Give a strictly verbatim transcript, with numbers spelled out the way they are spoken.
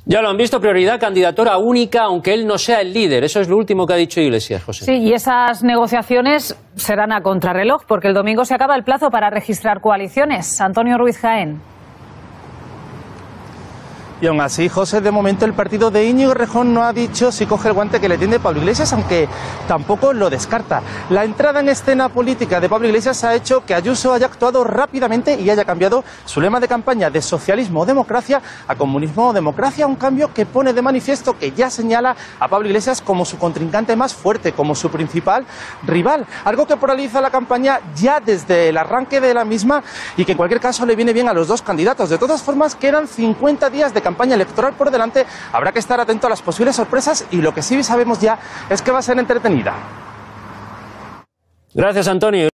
Ya lo han visto, prioridad, candidatura única, aunque él no sea el líder. Eso es lo último que ha dicho Iglesias, José. Sí, y esas negociaciones serán a contrarreloj, porque el domingo se acaba el plazo para registrar coaliciones. Antonio Ruiz Jaén. Y aún así, José, de momento el partido de Íñigo Errejón no ha dicho si coge el guante que le tiende Pablo Iglesias, aunque tampoco lo descarta. La entrada en escena política de Pablo Iglesias ha hecho que Ayuso haya actuado rápidamente y haya cambiado su lema de campaña de socialismo o democracia a comunismo o democracia, un cambio que pone de manifiesto que ya señala a Pablo Iglesias como su contrincante más fuerte, como su principal rival, algo que paraliza la campaña ya desde el arranque de la misma y que en cualquier caso le viene bien a los dos candidatos. De todas formas, quedan cincuenta días de campaña campaña electoral por delante, habrá que estar atento a las posibles sorpresas y lo que sí sabemos ya es que va a ser entretenida. Gracias, Antonio.